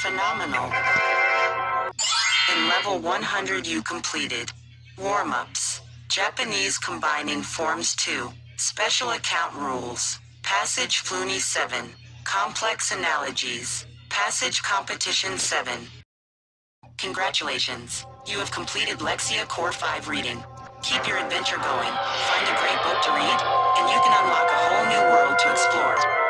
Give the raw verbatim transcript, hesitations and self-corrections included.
Phenomenal. In level one hundred you completed Warm-ups. Japanese combining forms two. Special account rules. Passage Flooney seven. Complex analogies. Passage competition seven. Congratulations. You have completed Lexia Core five reading. Keep your adventure going, find a great book to read, and you can unlock a whole new world to explore.